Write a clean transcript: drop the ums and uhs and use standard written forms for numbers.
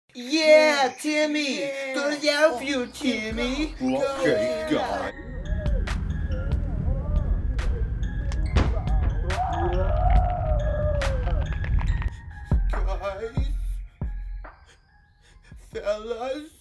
Yeah, Timmy! Good job, you, Timmy! Okay, guys. Fellas?